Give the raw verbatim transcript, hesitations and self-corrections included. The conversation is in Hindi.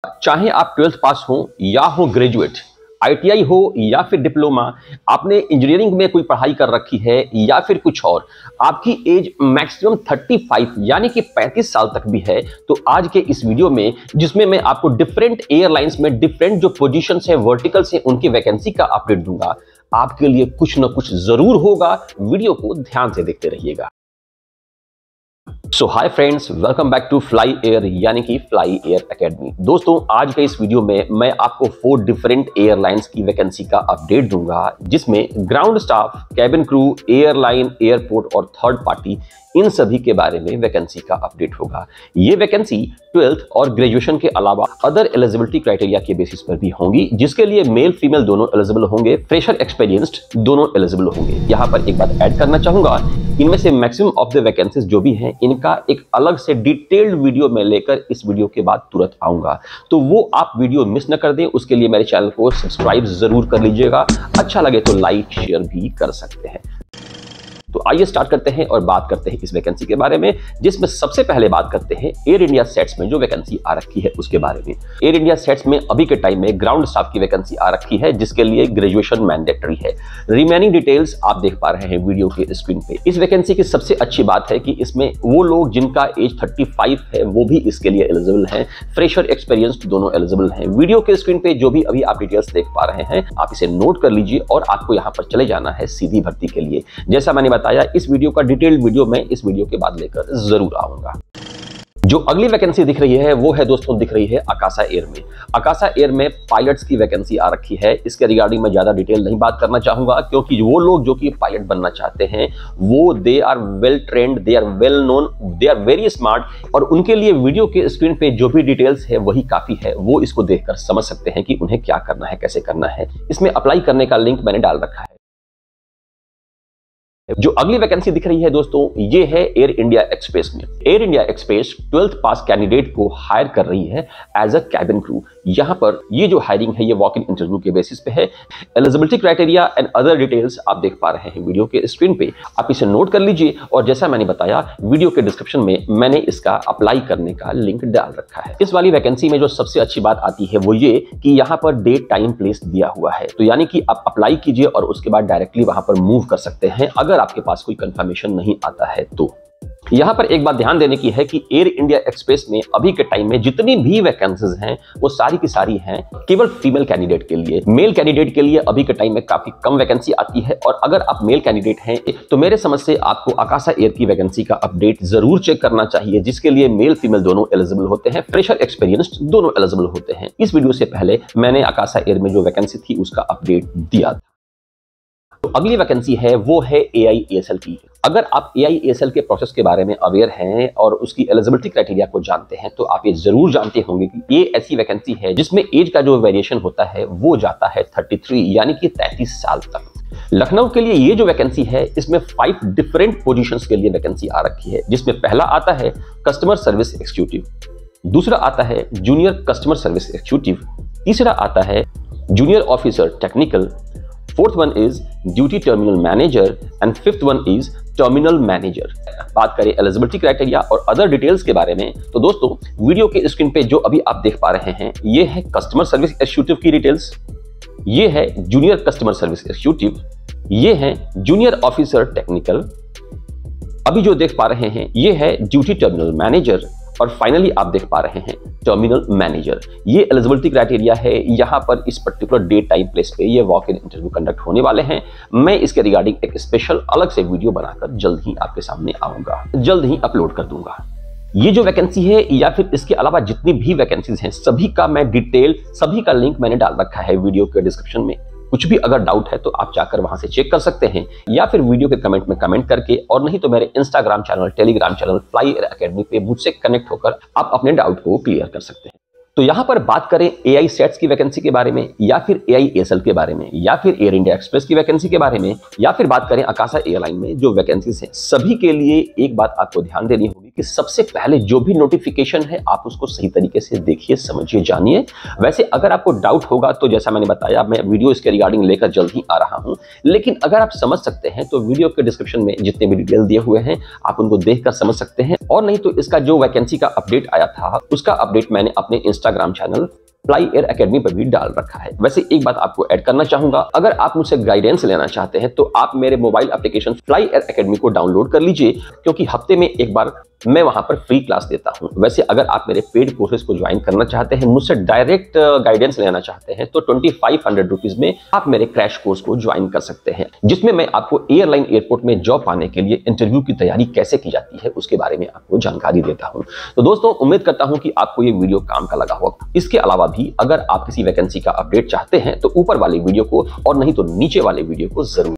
चाहे आप ट्वेल्थ पास हो या हो ग्रेजुएट, आई टी आई हो या फिर डिप्लोमा, आपने इंजीनियरिंग में कोई पढ़ाई कर रखी है या फिर कुछ और, आपकी एज मैक्सिमम पैंतीस यानी कि पैंतीस साल तक भी है, तो आज के इस वीडियो में जिसमें मैं आपको डिफरेंट एयरलाइंस में डिफरेंट जो पोजीशंस हैं, वर्टिकल्स हैं, उनकी वैकेंसी का अपडेट दूंगा। आपके लिए कुछ ना कुछ जरूर होगा, वीडियो को ध्यान से देखते रहिएगा। So hi friends, welcome back to fly air यानी कि फ्लाई एयर एकेडमी। दोस्तों, आज के इस वीडियो में मैं आपको फोर डिफरेंट एयरलाइंस की वैकेंसी का अपडेट दूंगा, जिसमें ground staff, cabin crew, airline, airport और थर्ड पार्टी, इन सभी के बारे में वैकेंसी का अपडेट होगा। ये वैकेंसी ट्वेल्थ और ग्रेजुएशन के अलावा अदर एलिजिबिलिटी क्राइटेरिया के बेसिस पर भी होंगी, जिसके लिए मेल फीमेल दोनों एलिजिबल होंगे, फ्रेशर एक्सपीरियंस्ड दोनों एलिजिबल होंगे। यहाँ पर एक बात ऐड करना चाहूंगा, इनमें से मैक्सिमम ऑफ द वैकेंसीज जो भी हैं, इनका एक अलग से डिटेल्ड वीडियो में लेकर इस वीडियो के बाद तुरंत आऊंगा, तो वो आप वीडियो मिस न कर दें। उसके लिए मेरे चैनल को सब्सक्राइब जरूर कर लीजिएगा, अच्छा लगे तो लाइक शेयर भी कर सकते हैं। तो आइए स्टार्ट करते हैं और बात करते हैं इस वैकेंसी के बारे में, जिसमें सबसे पहले बात करते हैं एयर इंडिया सेट्स में जो वैकेंसी आ रखी है उसके बारे में। एयर इंडिया सेट्स में अभी के टाइम में ग्राउंड स्टाफ की वैकेंसी आ रखी है, जिसके लिए ग्रेजुएशन मैंडेटरी है। रिमेनिंग डिटेल्स आप देख पा रहे हैं वीडियो के स्क्रीन पे। इस वैकेंसी की सबसे अच्छी बात है कि इसमें वो लोग जिनका एज पैंतीस है वो भी इसके लिए एलिजिबल हैं, फ्रेशर एक्सपीरियंस्ड दोनों एलिजिबल हैं। वीडियो के स्क्रीन पे जो भी अभी आप डिटेल्स देख पा रहे हैं, आप इसे नोट कर लीजिए और आपको यहाँ पर चले जाना है सीधी भर्ती के लिए। जैसा मैंने बताया, इस वीडियो का डिटेल्ड वीडियो मैं इस वीडियो के बाद लेकर जरूर आऊंगा। जो अगली वैकेंसी दिख रही है वो है दोस्तों दिख रही है आकाशा एयर में। आकाशा एयर में पायलट्स की वैकेंसी आ रखी है। इसके रिगार्डिंग मैं ज्यादा डिटेल नहीं बात करना चाहूंगा, क्योंकि वो लोग जो कि पायलट बनना चाहते हैं वो they are well trained, they are well known, they are very smart, और उनके लिए वीडियो के स्क्रीन पे जो भी डिटेल्स है वही काफी है। वो इसको देखकर समझ सकते हैं कि उन्हें क्या करना है, कैसे करना है। इसमें अप्लाई करने का लिंक मैंने डाल रखा है। जो अगली वैकेंसी दिख रही है दोस्तों, ये है एयर इंडिया एक्सप्रेस में। Air India express twelfth pass candidate को हायर कर रही है एज अ कैबिन क्रू। यहां पर ये जो हायरिंग है ये वॉक इन इंटरव्यू के बेसिस पे है। Eligibility criteria and other details आप देख पा रहे हैं वीडियो के स्क्रीन पे, आप इसे नोट कर लीजिए। और जैसा मैंने बताया, वीडियो के डिस्क्रिप्शन में मैंने इसका अप्लाई करने का लिंक डाल रखा है। इस वाली वैकेंसी में जो सबसे अच्छी बात आती है वो ये कि यहाँ पर डेट, टाइम, प्लेस दिया हुआ है, तो यानी कि आप अप्लाई कीजिए और उसके बाद डायरेक्टली वहां पर मूव कर सकते हैं अगर आपके पास कोई कंफर्मेशन नहीं आता है तो। यहां पर एक बात ध्यान देने की है कि एयर इंडिया एक्सप्रेस में अभी के टाइम में जितनी भी वैकेंसीज हैं वो सारी की सारी हैं केवल फीमेल कैंडिडेट के लिए। मेल कैंडिडेट के लिए अभी के टाइम में काफी कम वैकेंसी आती है, और अगर आप मेल कैंडिडेट हैं तो मेरे समझ से आपको आकाशा एयर की वैकेंसी का अपडेट जरूर चेक करना चाहिए, जिसके लिए मेल फीमेल दोनों एलिजिबल होते हैं, फ्रेशर एक्सपीरियंस्ड दोनों एलिजिबल होते हैं। इस वीडियो से पहले मैंने आकाशा एयर में जो वैकेंसी थी उसका अपडेट दिया था। तो अगली वैकेंसी है वो है ए आई ए एस एल की। अगर आप A I A S L के प्रोसेस के बारे में अवेयर हैं और उसकी एलिजिबिलिटी क्राइटेरिया को जानते हैं, तो आप ये जरूर जानते होंगे कि ये ऐसी वैकेंसी है जिसमें एज का जो वेरिएशन होता है वो जाता है तैंतीस यानी कि तैंतीस साल तक। लखनऊ के लिए ये जो वैकेंसी है, इसमें फाइव डिफरेंट पोजीशंस के लिए वैकेंसी आ रखी है, जिसमें पहला आता है कस्टमर सर्विस एग्जीक्यूटिव, दूसरा आता है जूनियर कस्टमर सर्विस एग्जीक्यूटिव, तीसरा आता है junior officer technical, fourth one is duty terminal manager and fifth one is terminal manager. बात करें एलिजिबिलिटी क्राइटेरिया और अदर डिटेल्स के बारे में, तो दोस्तों वीडियो के स्क्रीन पे जो अभी आप देख पा रहे हैं ये है कस्टमर सर्विस एग्जीक्यूटिव की डिटेल्स, ये है जूनियर कस्टमर सर्विस एग्जीक्यूटिव, ये है जूनियर ऑफिसर टेक्निकल, अभी जो देख पा रहे हैं ये है ड्यूटी टर्मिनल मैनेजर, और फाइनली आप देख पा रहे हैं टर्मिनल मैनेजर। ये एलिजिबिलिटी क्राइटेरिया है। यहाँ पर इस पर्टिकुलर डेट, टाइम, प्लेस पे ये वॉक इन इंटरव्यू कंडक्ट होने वाले हैं। मैं इसके रिगार्डिंग एक स्पेशल अलग से वीडियो बनाकर जल्द ही आपके सामने आऊंगा, जल्द ही अपलोड कर दूंगा। ये जो वैकेंसी है या फिर इसके अलावा जितनी भी वैकेंसीज हैं, सभी का मैं डिटेल, सभी का लिंक मैंने डाल रखा है वीडियो के डिस्क्रिप्शन में। कुछ भी अगर डाउट है तो आप जाकर वहां से चेक कर सकते हैं, या फिर वीडियो के कमेंट में कमेंट करके, और नहीं तो मेरे Instagram channel, Telegram channel fly air academy पे मुझसे कनेक्ट होकर आप अपने डाउट को क्लियर कर सकते हैं। तो यहां पर बात करें ए आई सेट्स की वैकेंसी के बारे में, या फिर ए आई ए एस एल के बारे में, या फिर एयर इंडिया एक्सप्रेस की वैकेंसी के बारे में, या फिर बात करें आकाशा एयरलाइन में जो वैकेंसीज हैं, सभी के लिए एक बात आपको ध्यान देनी होगी। कि सबसे पहले जो भी नोटिफिकेशन है आप उसको सही तरीके से देखिए, समझिए, जानिए। वैसे अगर आपको डाउट होगा तो जैसा मैंने बताया, मैं वीडियो इसके रिगार्डिंग लेकर जल्द ही आ रहा हूं, लेकिन अगर आप समझ सकते हैं तो वीडियो के डिस्क्रिप्शन में जितने भी डिटेल दिए हुए हैं आप उनको देखकर समझ सकते हैं। और नहीं तो इसका जो वैकेंसी का अपडेट आया था उसका अपडेट मैंने अपने Instagram channel fly air academy पर भी डाल रखा है। वैसे एक बात आपको ऐड करना चाहूंगा, अगर आप मुझसे गाइडेंस लेना चाहते हैं तो आप मेरे mobile application fly air academy को डाउनलोड कर लीजिए, क्योंकि हफ्ते में एक बार मैं वहां पर फ्री क्लास देता हूं। वैसे अगर आप मेरे पेड कोर्सेज को ज्वाइन करना चाहते हैं, मुझसे डायरेक्ट गाइडेंस लेना चाहते हैं, तो ट्वेंटी फाइव हंड्रेड रुपीज में आप मेरे क्रैश कोर्स को ज्वाइन कर सकते हैं, जिसमें मैं आपको एयरलाइन एयरपोर्ट में जॉब पाने के लिए इंटरव्यू की तैयारी कैसे की जाती है उसके बारे में आपको जानकारी देता हूं। तो दोस्तों, उम्मीद करता हूं कि आपको ये वीडियो काम का लगा होगा। इसके अलावा भी अगर आप किसी वैकेंसी का अपडेट चाहते हैं तो ऊपर वाले वीडियो को और नहीं तो नीचे वाले वीडियो को जरूर